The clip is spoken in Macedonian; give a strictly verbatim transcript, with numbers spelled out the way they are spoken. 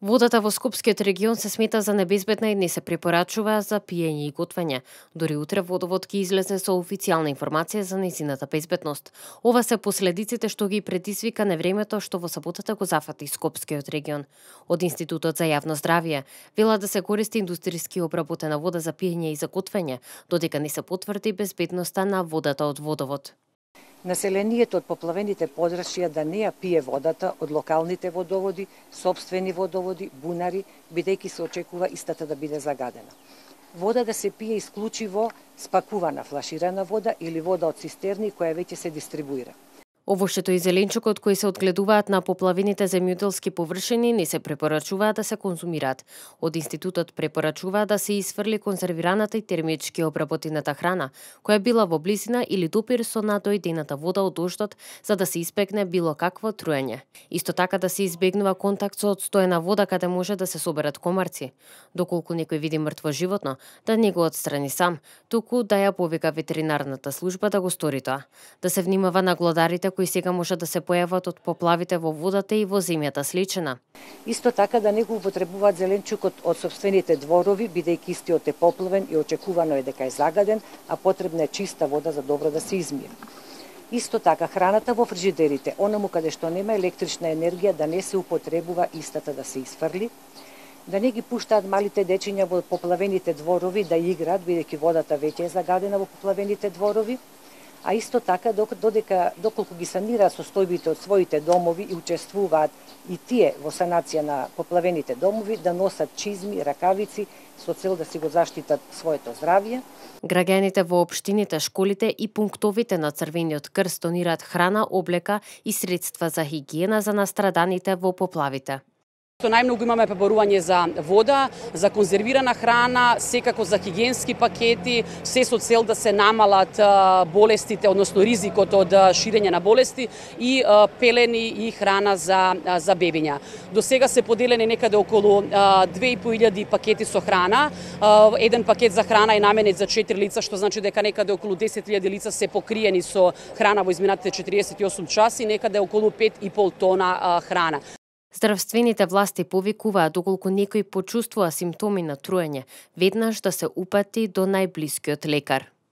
Водата во Скопскиот регион се смета за небезбедна и не се препорачува за пиење и готвење. Дори утре водовод ќе излезе со официјална информација за нејзината безбедност. Ова се последиците што ги предизвика невремето што во саботата го зафати Скопскиот регион. Од Институтот за јавно здравје велат да се користи индустријски обработена вода за пиење и за готвење, додека не се потврди безбедноста на водата од водовод. Населението од поплавените подрачја да не ја пие водата од локалните водоводи, сопствени водоводи, бунари, бидејќи се очекува истата да биде загадена. Вода да се пие исклучиво спакувана флаширана вода или вода од цистерни која веќе се дистрибуира. Овошето и зеленчукот кои се одгледуваат на поплавените земјоделски површини не се препорачуваат да се конзумираат. Од Институтот препорачуваат да се исфрли конзервираната и термички обработената храна, која била во близина или допир со надојдената вода од дождот, за да се избегне било какво труење. Исто така да се избегнува контакт со одстоена вода каде може да се соберат комарци. Доколку некој види мртво животно, да не го отстрани сам, туку да ја повика ветеринарната служба да го стори тоа. Да се внимава на глодарите кои сега може да се појават од поплавите во водата и во земјата сличена. Исто така да не го употребуваат зеленчукот од сопствените дворови, бидејќи истиот е поплавен и очекувано е дека е загаден, а потребна е чиста вода за добро да се измие. Исто така храната во фрижидерите, онаму каде што нема електрична енергија, да не се употребува истата да се исфрли, да не ги пуштаат малите дечиња во поплавените дворови да играат, бидејќи водата веќе е загадена во поплавените дворови, а исто така додека доколку ги санираат состојбите од своите домови и учествуваат и тие во санација на поплавените домови, да носат чизми, ракавици со цел да си го заштитат своето здравје. Граѓаните во општините, школите и пунктовите на Црвениот крст донираат храна, облека и средства за хигиена за настраданите во поплавите. Најмногу имаме преборување за вода, за конзервирана храна, секако за хигиенски пакети, се со цел да се намалат болестите, односно ризикот од ширење на болести и пелени и храна за за бебиња. До сега се поделени некаде околу две и по илјади пакети со храна. Еден пакет за храна е наменет за четири лица, што значи дека некаде околу десет илјади лица се покриени со храна во изминатите четириесет и осум часи, некаде околу пет и пол тона храна. Здравствените власти повикуваат доколку некој почувствува симптоми на труење, веднаш да се упати до најблискиот лекар.